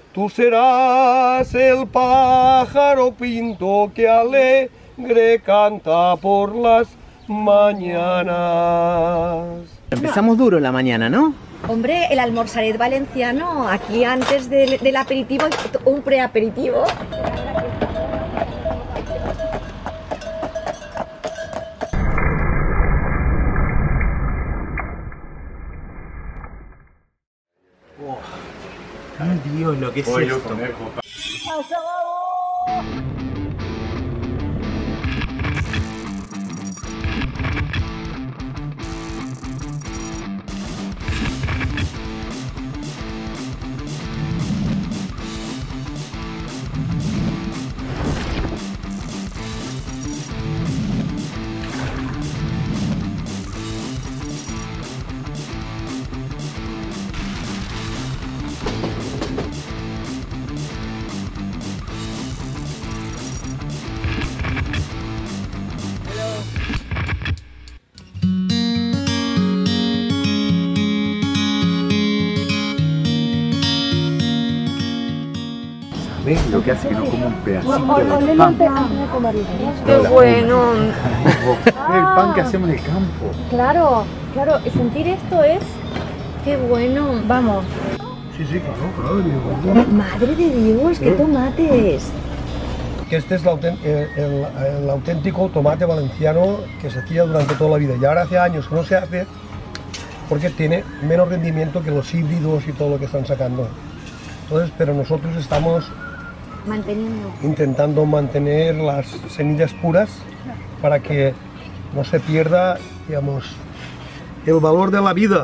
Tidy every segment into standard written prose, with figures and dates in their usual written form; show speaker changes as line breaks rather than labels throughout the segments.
Tú serás el pájaro pinto que alegre canta por las mañanas.
Empezamos duro la mañana, ¿no?
Hombre, el almorzaret valenciano, aquí antes del aperitivo, un preaperitivo.
Ay, Dios, lo que es esto.
¿Ves lo que hace que no como un pedacito de pan?
¡Qué bueno!
El pan que hacemos en el campo.
Claro, claro, sentir esto es... ¡Qué bueno! Vamos.
Sí, sí, claro, claro.
¡Madre de Dios, qué tomates!
Que este es el auténtico tomate valenciano que se hacía durante toda la vida. Y ahora hace años que no se hace porque tiene menos rendimiento que los híbridos y todo lo que están sacando. Entonces, pero nosotros estamos intentando mantener las semillas puras para que no se pierda, digamos, el valor de la vida.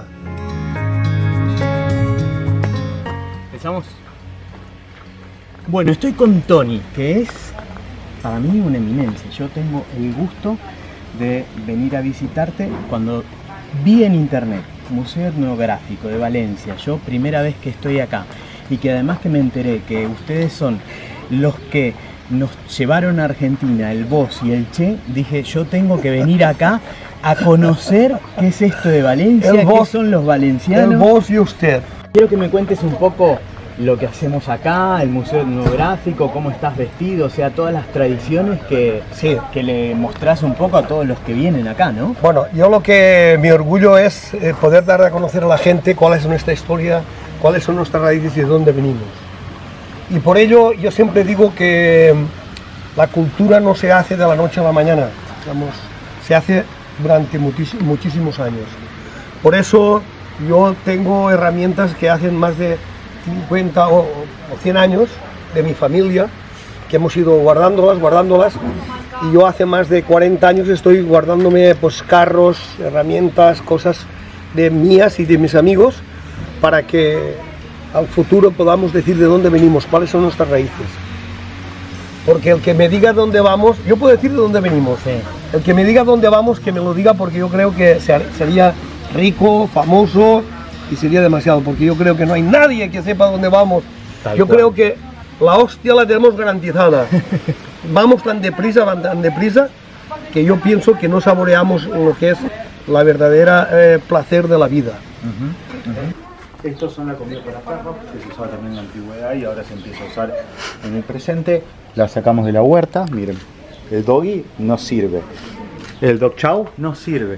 ¿Empezamos? Bueno, estoy con Tony, que es para mí una eminencia. Yo tengo el gusto de venir a visitarte cuando vi en internet Museo Etnográfico de Valencia, yo primera vez que estoy acá, y que además que me enteré que ustedes son los que nos llevaron a Argentina, el vos y el Che, dije yo tengo que venir acá a conocer qué es esto de Valencia, qué son los valencianos.
El vos y usted.
Quiero que me cuentes un poco lo que hacemos acá, el Museo Etnográfico, cómo estás vestido, o sea, todas las tradiciones que le mostrás un poco a todos los que vienen acá, ¿no?
Bueno, yo lo que mi orgullo es poder dar a conocer a la gente cuál es nuestra historia, cuáles son nuestras raíces y de dónde venimos. Y por ello yo siempre digo que la cultura no se hace de la noche a la mañana, digamos, se hace durante muchísimos años. Por eso yo tengo herramientas que hacen más de 50 o 100 años de mi familia, que hemos ido guardándolas, y yo hace más de 40 años estoy guardándome pues carros, herramientas, cosas de mías y de mis amigos, para que al futuro podamos decir de dónde venimos, cuáles son nuestras raíces. Porque el que me diga dónde vamos, yo puedo decir de dónde venimos, el que me diga dónde vamos, que me lo diga, porque yo creo que sería rico, famoso, y sería demasiado, porque yo creo que no hay nadie que sepa dónde vamos. Yo creo que la hostia la tenemos garantizada. Vamos tan deprisa, que yo pienso que no saboreamos lo que es la verdadera placer de la vida.
Estos son la comida para perros, que se usaba también en la antigüedad y ahora se empieza a usar en el presente. La sacamos de la huerta, miren, el doggy no sirve, el dog chow no sirve.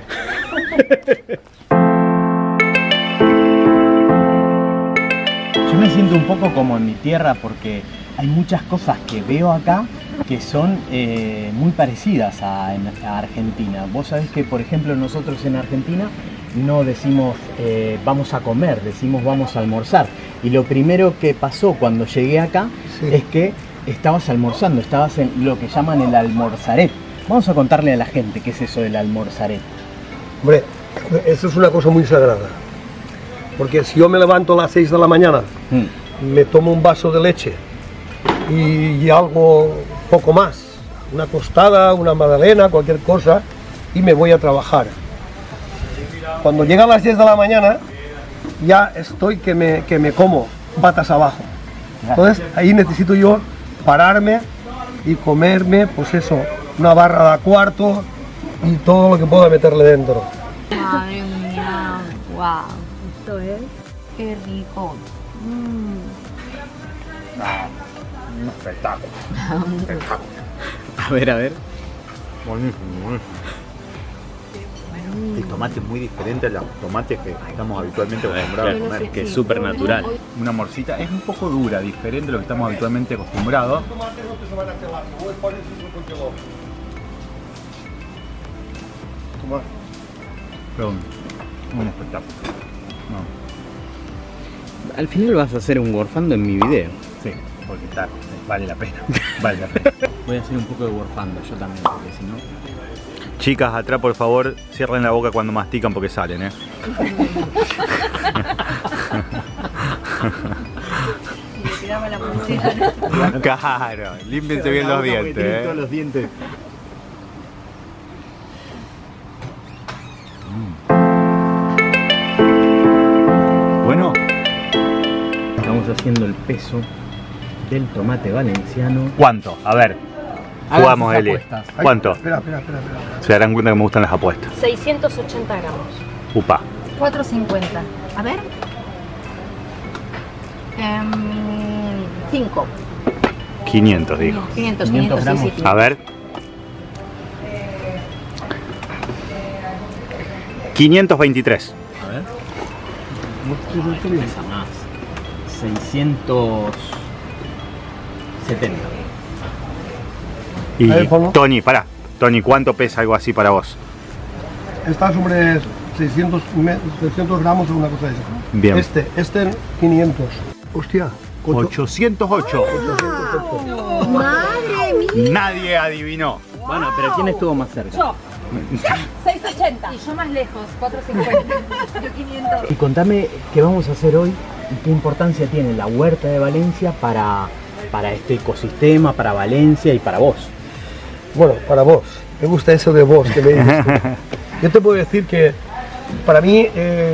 Yo me siento un poco como en mi tierra porque hay muchas cosas que veo acá que son muy parecidas a Argentina. Vos sabés que, por ejemplo, nosotros en Argentina no decimos vamos a comer, decimos vamos a almorzar. Y lo primero que pasó cuando llegué acá es que estabas almorzando, estabas en lo que llaman el almorzaret. Vamos a contarle a la gente qué es eso del almorzaret.
Hombre, eso es una cosa muy sagrada. Porque si yo me levanto a las 6 de la mañana, me tomo un vaso de leche y algo poco más, una tostada, una magdalena, cualquier cosa, y me voy a trabajar. Cuando llega a las 10 de la mañana, ya estoy que me como patas abajo. Entonces ahí necesito yo pararme y comerme, pues eso, una barra de cuarto y todo lo que pueda meterle dentro.
Madre mía, wow, esto es, qué rico.
Espectáculo. Espectáculo.
A ver.
Buenísimo, buenísimo. El tomate es muy diferente a los tomates que estamos habitualmente acostumbrados a comer.
Que es súper natural.
Una morcita es un poco dura, diferente a lo que estamos habitualmente acostumbrados. Pero un espectáculo. No.
Al final vas a hacer un gorfando en mi video.
Sí, porque está, vale la pena. Vale la pena.
Voy a hacer un poco de gorfando yo también, porque si no...
Chicas, atrás por favor, cierren la boca cuando mastican porque salen, ¿eh? Claro, límpiense bien los dientes, ¿eh?
Los dientes.
Bueno,
Estamos haciendo el peso del tomate valenciano.
¿cuánto? A ver,
Hagan
jugamos,
sus
Eli.
apuestas.
¿Cuánto?
Espera.
Se darán cuenta que me gustan las apuestas.
680 gramos.
Upa.
450. A ver. 5.
500, dijo.
500
gramos.
sí.
A ver. 523.
A ver. Pesa más. 670.
Y
A ver, ponlo.
Tony, pará. Tony, ¿cuánto pesa algo así para vos?
Está sobre 600 gramos o una cosa de esa.
Bien.
Este 500. Hostia.
808.
¡Madre mía!
Nadie adivinó.
Bueno, pero ¿quién estuvo más cerca?
Yo. 680. Y yo más lejos, 450. Yo 500.
Y contame qué vamos a hacer hoy y qué importancia tiene la huerta de Valencia para este ecosistema, para Valencia y para vos.
Bueno, para vos. Me gusta eso de vos que me dices tú. Yo te puedo decir que para mí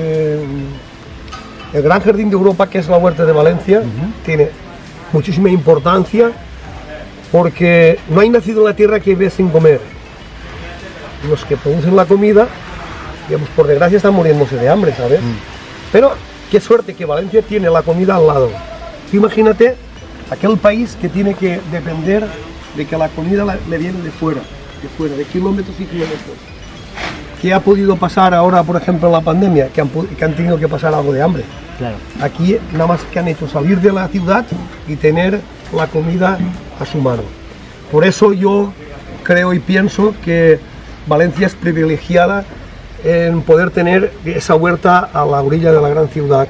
el gran jardín de Europa, que es la huerta de Valencia, tiene muchísima importancia porque no hay nacido en la tierra que vive sin comer. Los que producen la comida, digamos, por desgracia están muriéndose de hambre, ¿sabes? Pero qué suerte que Valencia tiene la comida al lado. Tú imagínate aquel país que tiene que depender de que la comida le viene de fuera, de kilómetros y kilómetros. ¿Qué ha podido pasar ahora, por ejemplo, en la pandemia? Que han tenido que pasar algo de hambre.
Claro.
Aquí nada más que han hecho salir de la ciudad y tener la comida a su mano. Por eso yo creo y pienso que Valencia es privilegiada en poder tener esa huerta a la orilla de la gran ciudad.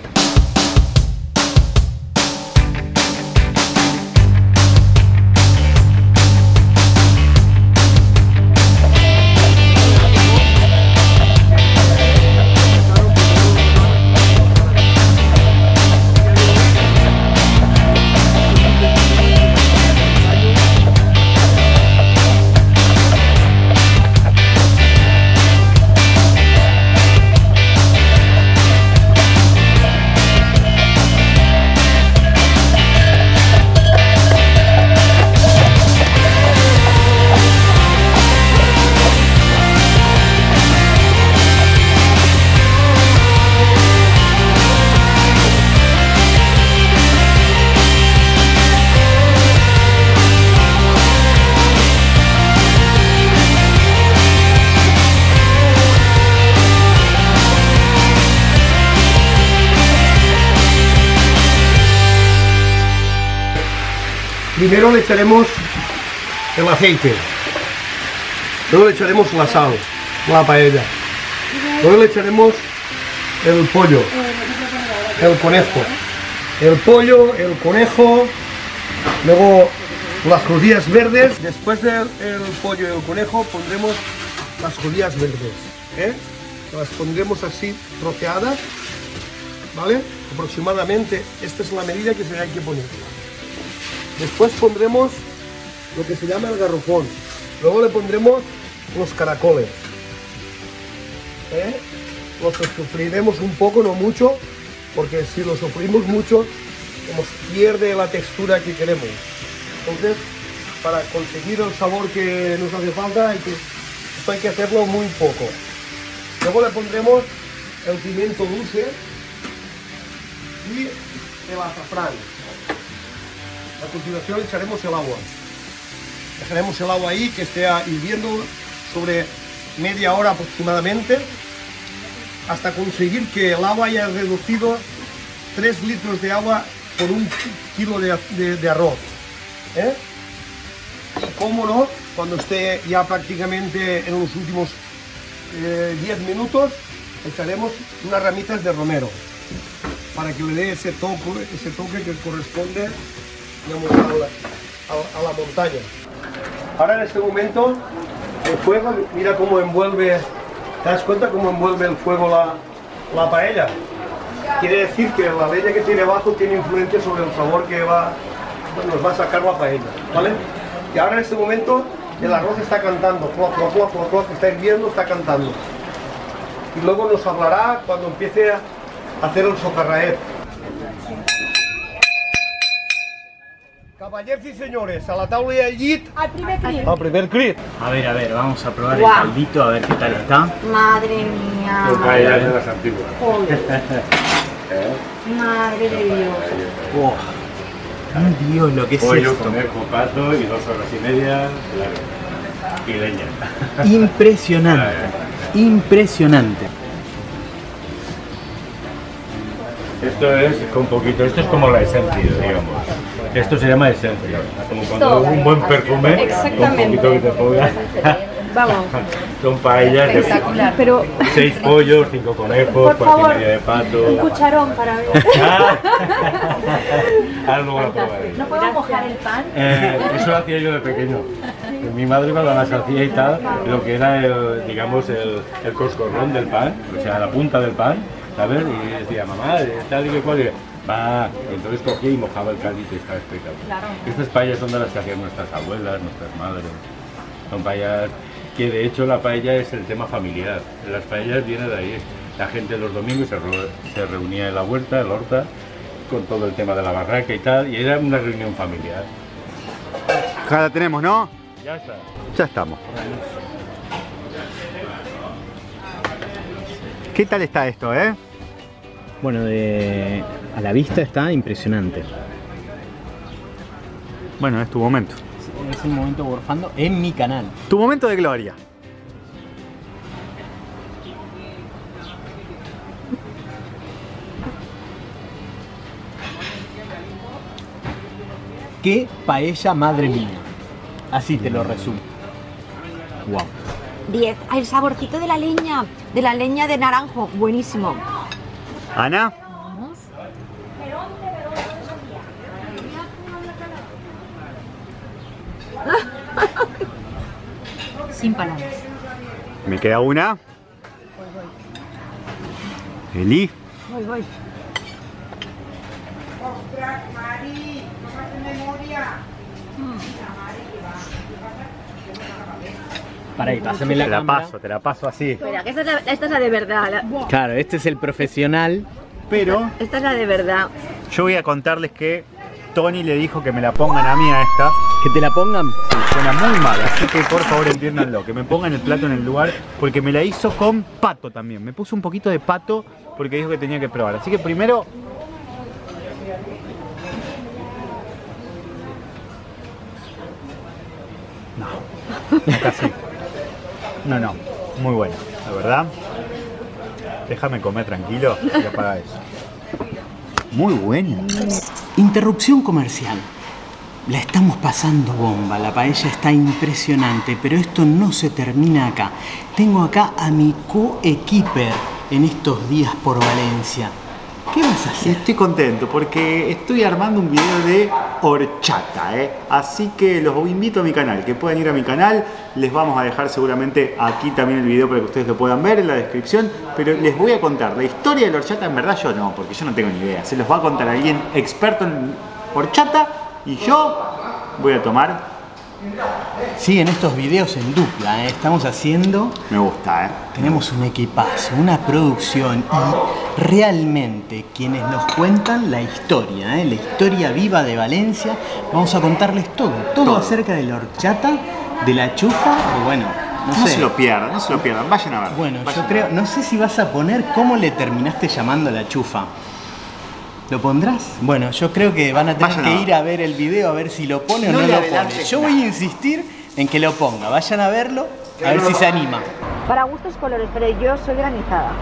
Primero le echaremos el aceite, luego le echaremos la sal, la paella, luego le echaremos el pollo, el conejo, el pollo, el conejo, luego las judías verdes. Después del pollo y el conejo pondremos las judías verdes, ¿eh? Las pondremos así troceadas, ¿vale? Aproximadamente esta es la medida que se hay que poner. Después pondremos lo que se llama el garrofón. Luego le pondremos los caracoles. Los sofreiremos un poco, no mucho, porque si lo sofreímos mucho, pierde la textura que queremos. Entonces, para conseguir el sabor que nos hace falta, esto hay que hacerlo muy poco. Luego le pondremos el pimiento dulce y el azafrán. A continuación echaremos el agua. Dejaremos el agua ahí que esté hirviendo sobre media hora aproximadamente, hasta conseguir que el agua haya reducido 3 litros de agua por 1 kilo de arroz. Y cómo no, cuando esté ya prácticamente en los últimos 10 minutos, echaremos unas ramitas de romero para que le dé ese toque que corresponde, digamos, a la montaña. Ahora en este momento el fuego, mira cómo envuelve, ¿te das cuenta cómo envuelve el fuego la paella? Quiere decir que la leña que tiene abajo tiene influencia sobre el sabor que nos va a sacar la paella, ¿vale? Y ahora en este momento el arroz está cantando, cloc, cloc, cloc, cloc, cloc, está hirviendo, está cantando. Y luego nos hablará cuando empiece a hacer el socarraet. Caballeros y señores, a la tabla y al llit.
Al primer clip.
Al primer crit.
A ver, vamos a probar
Guau.
el caldito, a ver qué tal está.
Madre mía.
Paellas de las antiguas.
Joder. Madre de Dios.
Oh, Dios, lo que es
Pollo,
esto.
conejo, pato y 2 horas y media, claro. Y leña.
Impresionante, impresionante.
Esto es con poquito, esto es como la esencia, digamos. Esto se llama esencia, como cuando un buen perfume, con
Exactamente.
poquito que te pongas.
Vamos.
Son paellas de
Espectacular. Pero
6 pollos, 5 conejos,
Por
4 y
favor,
media de
un
pato.
cucharón para mí.
Ahora luego lo probaré.
¿No puedo mojar el pan?
Eso lo hacía yo de pequeño. Mi madre cuando las hacía y tal, lo que era digamos el coscorrón del pan, o sea, la punta del pan, ¿sabes? Y decía, mamá, tal y que cual, y va, y entonces cogía y mojaba el caldito y estaba espectacular.
Claro.
Estas paellas son de las que hacían nuestras abuelas, nuestras madres. Son paellas que de hecho la paella es el tema familiar. Las paellas vienen de ahí. La gente los domingos se reunía en la huerta, en la horta, con todo el tema de la barraca y tal, y era una reunión familiar.
Ya la tenemos, ¿no?
Ya está.
Ya estamos. ¿Qué tal está esto,
Bueno, a la vista está impresionante.
Bueno, es tu momento.
Es el momento gorfando en mi canal.
Tu momento de gloria.
¿Qué paella, madre mía? Así te lo resumo. Wow.
10. El saborcito de la leña de naranjo, buenísimo.
Ana,
Sin palabras.
me queda una. Eli.
Voy.
Para ahí, pásame la cámara.
Te la paso así.
Espera, que esta es la de verdad.
Claro, este es el profesional.
Pero
Esta es la de verdad.
yo voy a contarles que Tony le dijo que me la pongan a mí a esta.
Que te la pongan.
Sí, suena muy mal, así que por favor entiéndanlo, que me pongan el plato en el lugar, porque me la hizo con pato también. Me puso un poquito de pato porque dijo que tenía que probar. Así que primero... No, acá sí. No, muy bueno, la verdad. Déjame comer tranquilo y apaga eso. Muy bueno.
Interrupción comercial. La estamos pasando bomba, la paella está impresionante, pero esto no se termina acá. Tengo acá a mi co-equiper en estos días por Valencia. ¿Qué vas a hacer?
Estoy contento porque estoy armando un video de horchata, así que los invito a mi canal, que puedan ir a mi canal. Les vamos a dejar seguramente aquí también el video para que ustedes lo puedan ver en la descripción, pero les voy a contar la historia de la horchata. En verdad yo no, porque yo no tengo ni idea, se los va a contar alguien experto en horchata y yo voy a tomar.
Siguen estos videos en dupla, estamos haciendo...
Me gusta,
Tenemos un equipazo, una producción y realmente quienes nos cuentan la historia, la historia viva de Valencia. Vamos a contarles todo acerca de la horchata, de la chufa, o bueno, no
No
sé.
se lo pierdan, vayan a ver.
Bueno,
vayan
yo
a
creo,
ver.
no sé si vas a poner cómo le terminaste llamando la chufa. ¿Lo pondrás? Bueno, yo creo que van a tener
Vayan
que
a ver.
ir a ver el video a ver si lo pone o no
le
lo
adelantes
pone. Yo voy a insistir en que lo ponga. Vayan a verlo, a ver si se anima.
Para gustos colores, pero yo soy granizada.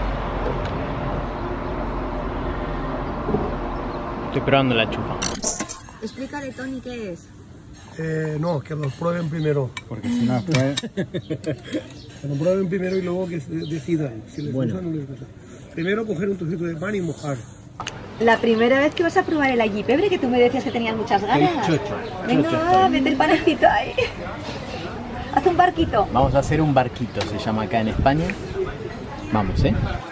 Estoy probando la chupa.
Explícale, Tony, ¿qué es?
No, que los prueben primero.
Porque si no después...
Que lo prueben primero y luego que decidan si les gusta o no les gusta. Primero coger un trocito de pan y mojar.
La primera vez que vas a probar el allí pebre, que tú me decías que tenías muchas ganas. Venga, mete el panecito ahí. Haz un barquito.
Vamos a hacer un barquito, se llama acá en España. Vamos,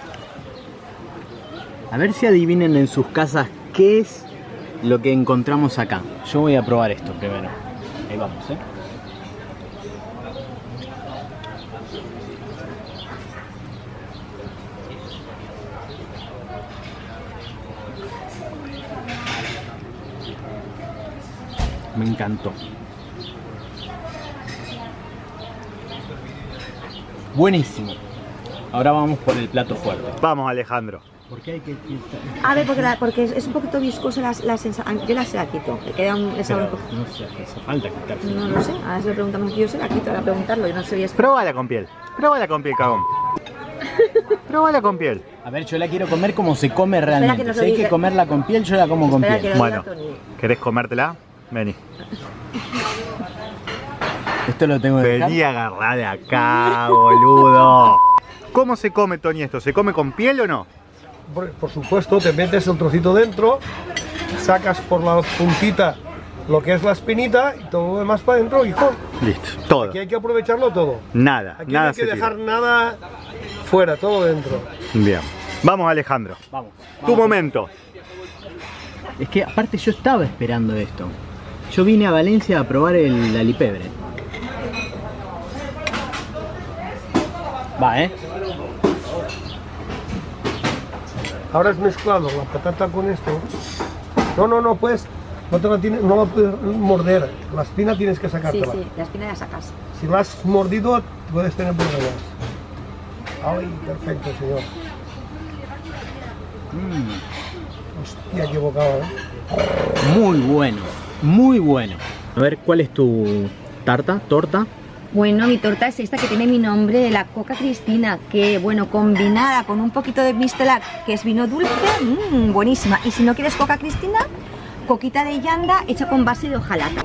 A ver si adivinen en sus casas qué es lo que encontramos acá. Yo voy a probar esto primero. Ahí vamos, Me encantó. Buenísimo. Ahora vamos por el plato fuerte.
Vamos, Alejandro.
¿Por qué hay que
A ver, porque es un poquito viscosa la sensación. Yo se la quito. Le queda un sabor un poco.
No sé, hace falta quitarse.
No lo sé. Ahora se lo preguntamos aquí. Yo se la quito. Ahora preguntarlo. Yo no soy experta.
Pruébala con piel. Pruébala con piel, cagón. Pruébala con piel.
A ver, yo la quiero comer como se come realmente.
nos
Si
lo
hay que
diga.
comerla con piel, yo la como con
Espera
piel.
que lo
Bueno,
diga Tony.
¿querés comértela? Vení.
Esto lo tengo que dejar.
Vení a agarrar de acá, boludo. ¿Cómo se come, Tony, esto? ¿Se come con piel o no?
Por supuesto, te metes el trocito dentro, sacas por la puntita lo que es la espinita y todo lo demás para adentro, hijo.
Listo, todo.
Aquí hay que aprovecharlo todo.
Nada,
Aquí
nada
no hay que
se
dejar
tira.
nada fuera, todo dentro.
Bien. Vamos, Alejandro.
Vamos.
Tu momento.
Es que aparte yo estaba esperando esto. Yo vine a Valencia a probar el alipebre. Va,
Ahora has mezclado la patata con esto. No puedes, no la puedes morder. La espina tienes que
Sí,
sacártela.
sí. La espina la sacas.
Si la has mordido, puedes tener problemas. Ay, perfecto, señor. Hostia, qué bocado,
Muy bueno, muy bueno. A ver, ¿cuál es tu torta?
Bueno, mi torta es esta que tiene mi nombre, la Coca Cristina, que bueno, combinada con un poquito de mistelac, que es vino dulce, buenísima. Y si no quieres Coca Cristina, coquita de llanda hecha con base de hojalata.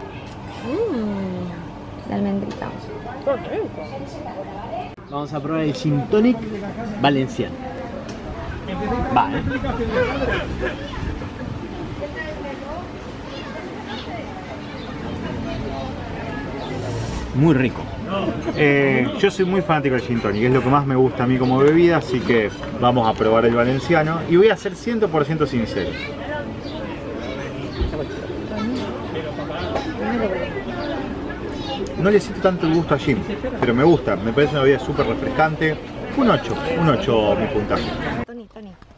De almendrita.
Vamos a probar el gin tonic valenciano. Va, Muy rico.
Yo soy muy fanático del gin tonic, es lo que más me gusta a mí como bebida, así que vamos a probar el valenciano y voy a ser 100% sincero. No le siento tanto el gusto a gin, pero me gusta, me parece una bebida súper refrescante. Un 8 mi puntaje.
Tony.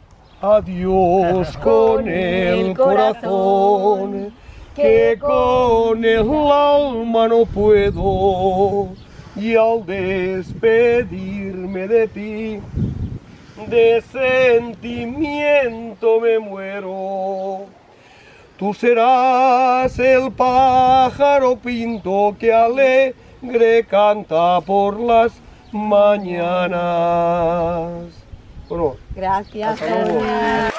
Adiós con el corazón, que con el alma no puedo. Y al despedirme de ti, de sentimiento me muero. Tú serás el pájaro pinto que alegre canta por las mañanas. Bueno,
Gracias,
hasta luego.
Tony.